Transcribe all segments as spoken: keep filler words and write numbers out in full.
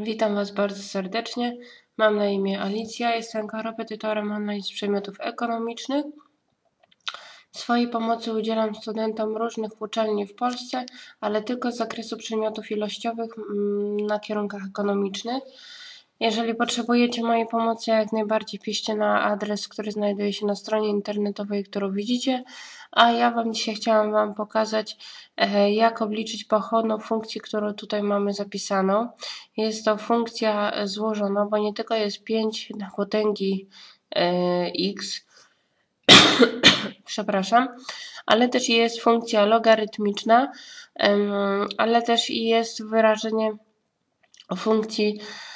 Witam Was bardzo serdecznie. Mam na imię Alicja, jestem korepetytorem online z przedmiotów ekonomicznych. Swojej pomocy udzielam studentom różnych uczelni w Polsce, ale tylko z zakresu przedmiotów ilościowych na kierunkach ekonomicznych. Jeżeli potrzebujecie mojej pomocy, jak najbardziej piszcie na adres, który znajduje się na stronie internetowej, którą widzicie, a ja Wam dzisiaj chciałam Wam pokazać, jak obliczyć pochodną funkcji, którą tutaj mamy zapisaną. Jest to funkcja złożona, bo nie tylko jest pięć na potęgi x, przepraszam, ale też jest funkcja logarytmiczna, ale też i jest wyrażenie funkcji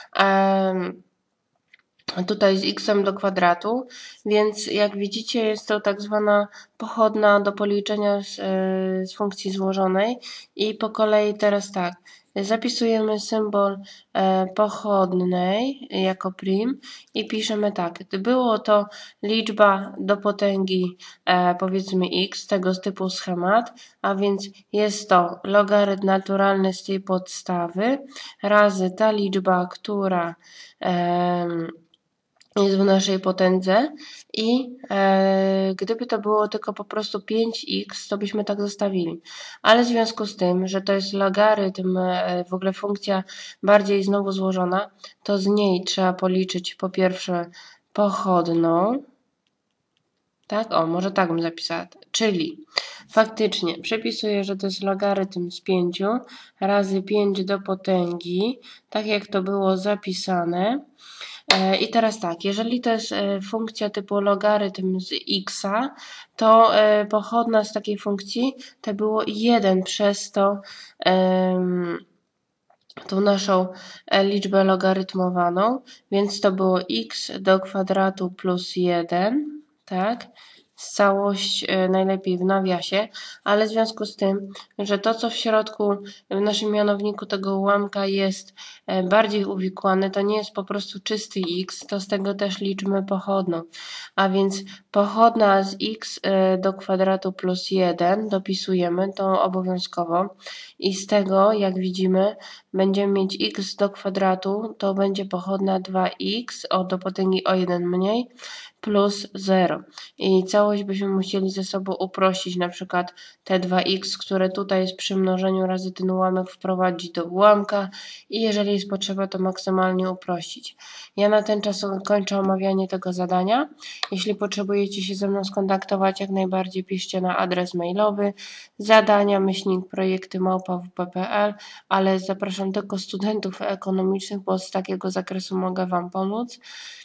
tutaj z x do kwadratu, więc jak widzicie jest to tak zwana pochodna do policzenia z, z funkcji złożonej i po kolei teraz tak, zapisujemy symbol e, pochodnej jako prim i piszemy tak, gdy było to liczba do potęgi e, powiedzmy x, tego typu schemat, a więc jest to logarytm naturalny z tej podstawy razy ta liczba, która e, jest w naszej potędze i e, gdyby to było tylko po prostu pięć x, to byśmy tak zostawili. Ale w związku z tym, że to jest logarytm, e, w ogóle funkcja bardziej znowu złożona, to z niej trzeba policzyć po pierwsze pochodną. Tak, o, może tak bym zapisała. Czyli faktycznie przepisuję, że to jest logarytm z pięciu razy pięć do potęgi, tak jak to było zapisane. I teraz tak, jeżeli to jest funkcja typu logarytm z x, to pochodna z takiej funkcji to było jeden przez to tą naszą liczbę logarytmowaną, więc to było x do kwadratu plus jeden, tak? Całość najlepiej w nawiasie, ale w związku z tym, że to co w środku w naszym mianowniku tego ułamka jest bardziej uwikłane, to nie jest po prostu czysty x, to z tego też liczmy pochodną, a więc pochodna z x do kwadratu plus jeden dopisujemy to obowiązkowo i z tego jak widzimy będziemy mieć x do kwadratu, to będzie pochodna dwa x o do potęgi o jeden mniej plus zero. I całość byśmy musieli ze sobą uprościć, na przykład te dwa x, które tutaj jest przy mnożeniu razy ten ułamek wprowadzić do ułamka i jeżeli jest potrzeba, to maksymalnie uprościć. Ja na ten czas kończę omawianie tego zadania. Jeśli potrzebujecie się ze mną skontaktować, jak najbardziej piszcie na adres mailowy zadania myślnik projekty małpa w p kropka p l, ale zapraszam tylko studentów ekonomicznych, bo z takiego zakresu mogę Wam pomóc.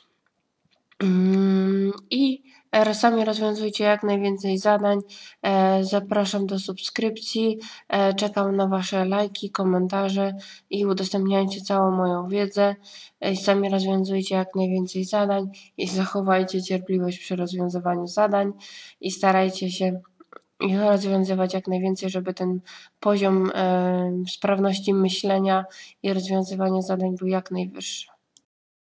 I sami rozwiązujcie jak najwięcej zadań. Zapraszam do subskrypcji. Czekam na Wasze lajki, komentarze i udostępniajcie całą moją wiedzę. Sami rozwiązujcie jak najwięcej zadań i zachowajcie cierpliwość przy rozwiązywaniu zadań i starajcie się ich rozwiązywać jak najwięcej, żeby ten poziom sprawności myślenia i rozwiązywania zadań był jak najwyższy.